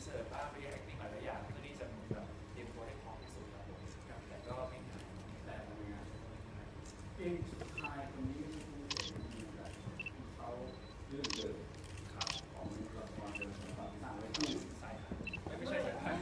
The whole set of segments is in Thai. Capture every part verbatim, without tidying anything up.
สิร์ชบ้างไปเรียน acting หลายๆอย่างเพื่อที่จะแบบเตรียมตัวให้พร้อมที่สุดครับผมแต่ก็ไม่ง่ายแต่ทำงานเองสุดท้ายคนนี้เขาเลือกเดินครับของละครเดินแบบสร้างไว้ตู้ใส่ไม่ใช่สายพันธุ์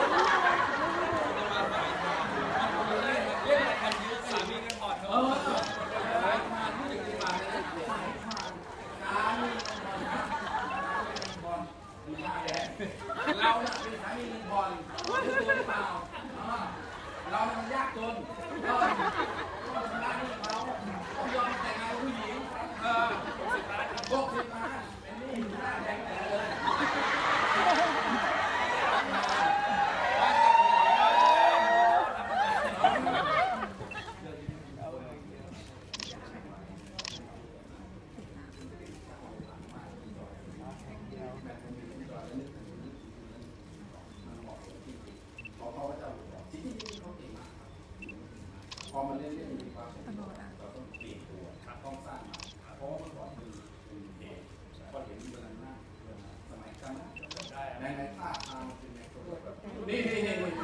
เล่นอะไรกันเยอะสามีกันถอดเถอะสายผ่านที่จะมาสายผ่านการมีบอลมีหน้าแดงเราเนี่ยเป็นสามีบอลรู้ตัวหรือเปล่าเรามันยากจนก็ก็ชนะนี่เขาต้องยอมแต่งงานผู้หญิงเออสิบล้านหกสิบล้านเป็นนี่หน้าแดงแต่เลยพอมาเล่นเล่นมีความเป็นตัวเราต้องเปลี่ยนตัวต้องสร้างมาเพราะว่าเมื่อก่อนคือเป็นเด็กพอเห็นเวลาหน้าสมัยกันในในท่าทางเป็นในตัวแบบนี่นี่นี่นี่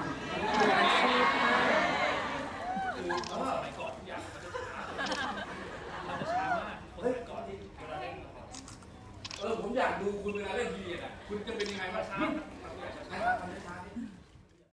คือสมัยก่อนทุกอย่างมันจะช้ามันจะช้ามากคนสมัยก่อนที่เวลาเล่นละครเออผมอยากดูคุณเวลาเล่นทีอ่ะคุณจะเป็นยังไงวะช้า